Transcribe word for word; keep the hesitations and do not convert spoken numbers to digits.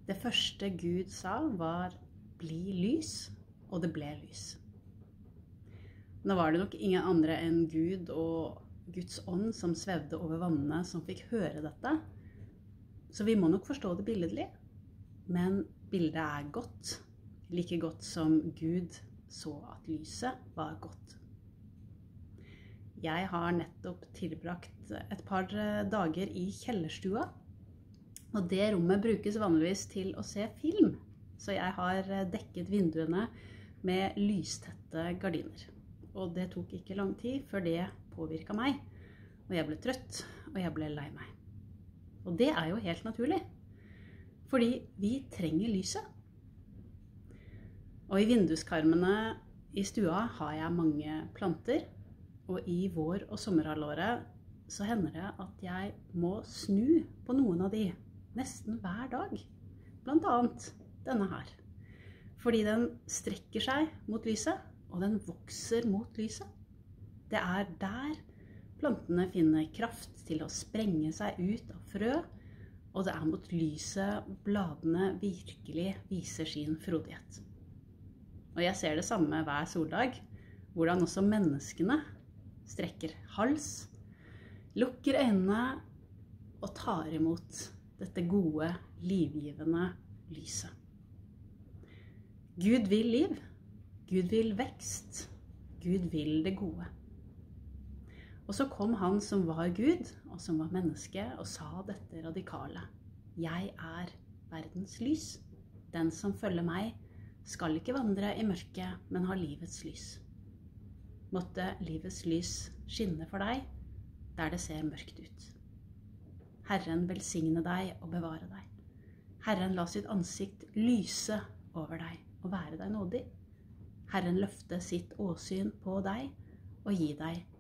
Det første Gud sa var «bli lys», og det ble lys. Nå var det nok ingen andre enn Gud og Guds ånd som svevde over vannene som fikk høre dette. Så vi må nok forstå det billedlig, men bildet er godt, like godt som Gud så at lyset var godt. Jeg har nettopp tilbrakt et par dager i kjellerstua, og det rommet brukes vanligvis til å se film, så jeg har dekket vinduene med lystette gardiner. Og det tok ikke lang tid før det påvirket meg, og jeg ble trøtt, og jeg ble lei meg. Og det er jo helt naturlig, fordi vi trenger lyset. Og i vinduskarmene i stua har jeg mange planter, og i vår- og sommerhalvåret så hender det at jeg må snu på noen av de nesten hver dag. Blant annet denne her. Fordi den strekker seg mot lyset, og den vokser mot lyset. Det er der plantene finner kraft til å sprenge seg ut av frø, og det er mot lyset bladene virkelig viser sin frodighet. Og jeg ser det samme hver soldag, hvordan også menneskene strekker hals, lukker øynene og tar imot dette gode, livgivende lyset. Gud vil liv, Gud vil vekst, Gud vil det gode. Og så kom han som var Gud, og som var menneske, og sa dette radikale. Jeg er verdens lys. Den som følger meg skal ikke vandre i mørket, men ha livets lys. Måtte livets lys skinne for deg, der det ser mørkt ut. Herren velsigne deg og bevare deg. Herren la sitt ansikt lyse over deg og være deg nådig. Herren løfte sitt åsyn på deg og gi deg